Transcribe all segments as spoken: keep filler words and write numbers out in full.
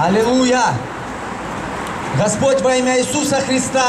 Аллилуйя! Господь, во имя Иисуса Христа,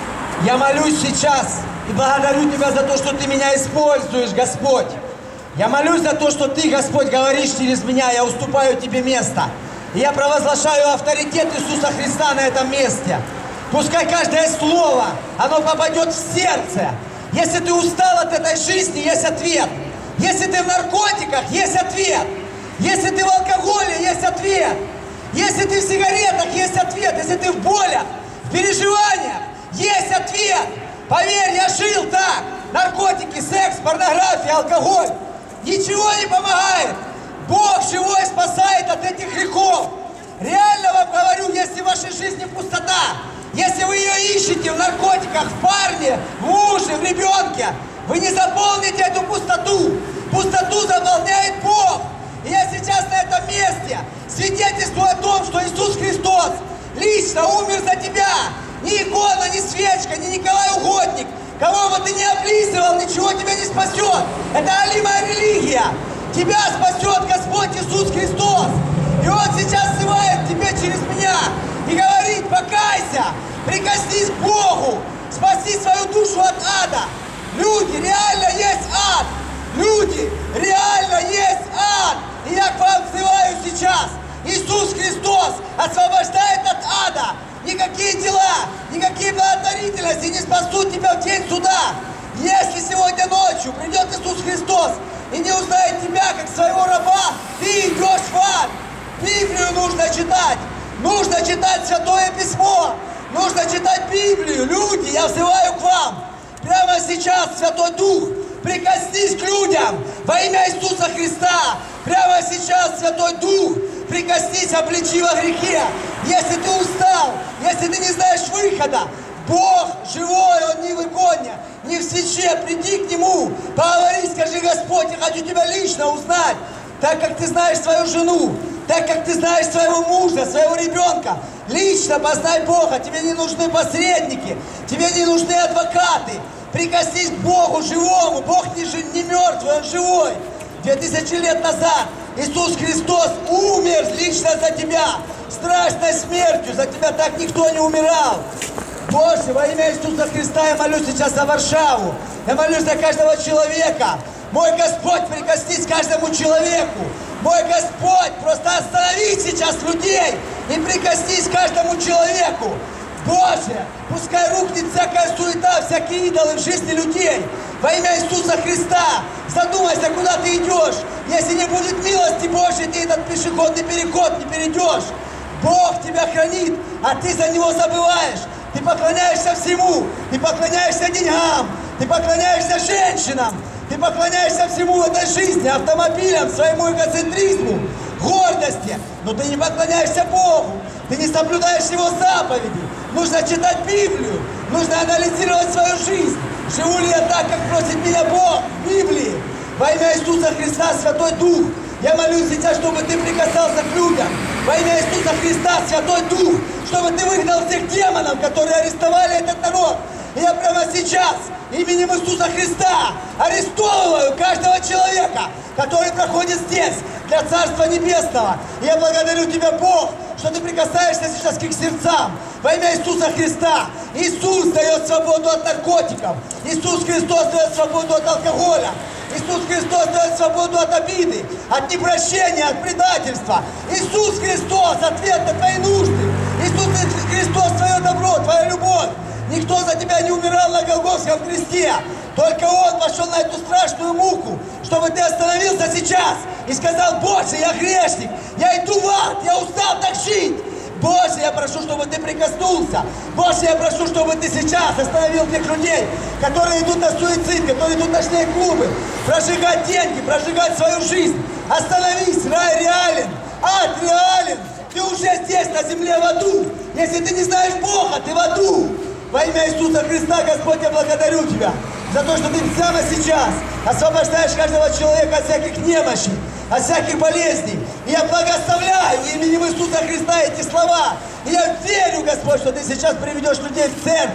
я молюсь сейчас и благодарю Тебя за то, что Ты меня используешь, Господь. Я молюсь за то, что Ты, Господь, говоришь через меня, я уступаю Тебе место. И я провозглашаю авторитет Иисуса Христа на этом месте. Пускай каждое слово, оно попадет в сердце. Если ты устал от этой жизни, есть ответ. Если ты в наркотиках, есть ответ. Если ты в алкоголе, есть ответ. Если ты в сигаретах, есть ответ. Если ты в болях, в переживаниях, есть ответ. Поверь, я жил так. Наркотики, секс, порнография, алкоголь. Ничего не помогает. Бог живой спасает от этих грехов. Реально вам говорю, если в вашей жизни пустота, если вы ее ищете в наркотиках, в парне, в муже, в ребенке, вы не заполните эту пустоту. Пустоту заполняет Бог. И я сейчас на этом месте свидетельствую о том, что Иисус Христос лично умер за тебя. Ни икона, ни свечка, ни Николай Угодник. Кого бы ты ни облизывал, ничего тебя не спасет. Это алимая религия. Тебя спасет Господь Иисус Христос. И Он сейчас взывает тебе через меня и говорит: покайся, прикоснись к Богу, спаси свою душу от ада. Люди, реально есть ад. Люди, реально есть ад. И я к вам взываю сейчас. Иисус Христос освобождает от ада. Никакие дела, никакие благотворительности не спасут тебя в день суда. Если сегодня ночью придет Иисус Христос и не узнает тебя как своего раба, ты идешь в ад. Библию нужно читать. Нужно читать Святое Письмо. Нужно читать Библию. Люди, я взываю к вам. Прямо сейчас, Святой Дух, прикоснись к людям во имя Иисуса Христа. Прямо сейчас, Святой Дух, прикоснись, обличи во грехе. Если ты устал, если ты не знаешь выхода, Бог живой, Он не в иконе, не в свече. Приди к Нему, поговори, скажи: Господь, я хочу Тебя лично узнать, так как Ты знаешь свою жену, так как Ты знаешь своего мужа, своего ребенка. Лично познай Бога. Тебе не нужны посредники, тебе не нужны адвокаты. Прикоснись к Богу живому. Бог не, не мертвый, Он живой. Две тысячи лет назад Иисус Христос умер лично за тебя. Страшной смертью. За тебя так никто не умирал. Боже, во имя Иисуса Христа я молюсь сейчас за Варшаву. Я молюсь за каждого человека. Мой Господь, прикоснись к каждому человеку. Мой Господь, просто останови сейчас людей и прикоснись к каждому человеку. Боже, пускай рухнет всякая суета, всякие идолы в жизни людей. Во имя Иисуса Христа задумайся, куда ты идешь. Если не будет милости Божьей, ты этот пешеходный переход не перейдешь. Бог тебя хранит, а ты за Него забываешь. Ты поклоняешься всему, ты поклоняешься деньгам, ты поклоняешься женщинам, ты поклоняешься всему в этой жизни, автомобилям, своему эгоцентризму, гордости, но ты не поклоняешься Богу, ты не соблюдаешь Его заповеди. Нужно читать Библию, нужно анализировать свою жизнь. Живу ли я так, как просит меня Бог в Библии? Во имя Иисуса Христа, Святой Дух, я молюсь сейчас, чтобы ты прикасался к людям. Во имя Иисуса Христа, Святой Дух, чтобы ты выгнал всех демонов, которые арестовали этот народ. И я прямо сейчас именем Иисуса Христа арестовываю каждого человека, который проходит здесь для Царства Небесного. И я благодарю Тебя, Бог, что Ты прикасаешься сейчас к их сердцам. Во имя Иисуса Христа. Иисус дает свободу от наркотиков. Иисус Христос дает свободу от алкоголя. Иисус Христос дает свободу от обиды, от непрощения, от предательства. Иисус Христос — ответ на твои нужды. Иисус Христос — твое добро, твоя любовь. Никто за тебя не умирал на Голгофском кресте. Только Он пошел на эту страшную муку, чтобы ты остановился сейчас и сказал: Боже, я грешник, я иду в ад, я устал так жить. Боже, я прошу, чтобы ты прикоснулся. Боже, я прошу, чтобы ты сейчас остановил тех людей, которые идут на суицид, которые идут в ночные клубы, прожигать деньги, прожигать свою жизнь. Остановись, рай реален, ад реален. Ты уже здесь, на земле, в аду. Если ты не знаешь Бога, ты в аду. Во имя Иисуса Христа, Господь, я благодарю Тебя за то, что Ты прямо сейчас освобождаешь каждого человека от всяких немощей, от всяких болезней. И я благословляю именем Иисуса Христа эти слова. И я верю, Господь, что Ты сейчас приведешь людей в церкви,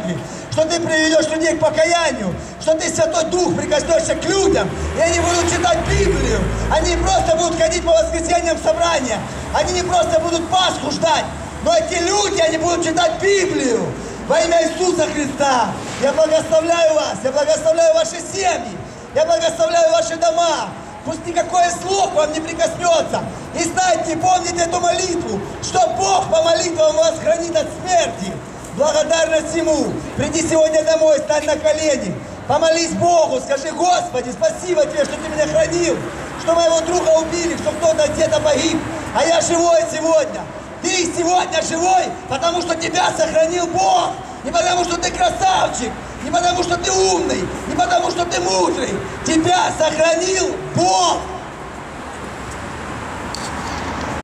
что ты приведешь людей к покаянию, что ты, Святой Дух, прикоснешься к людям, и они будут читать Библию. Они не просто будут ходить по воскресеньям в собрания, они не просто будут Пасху ждать, но эти люди, они будут читать Библию. Во имя Иисуса Христа я благословляю вас, я благословляю ваши семьи, я благословляю ваши дома. Пусть никакое зло к вам не прикоснется. И знайте, помните эту молитву, что Бог по молитвам вас хранит от смерти. Благодарность Ему. Приди сегодня домой, стань на колени. Помолись Богу, скажи: Господи, спасибо Тебе, что Ты меня хранил, что моего друга убили, что кто-то где-то погиб, а я живой сегодня. Ты сегодня живой, потому что тебя сохранил Бог. Не потому что ты красавчик, не потому что ты умный, не потому что ты мудрый. Тебя сохранил Бог.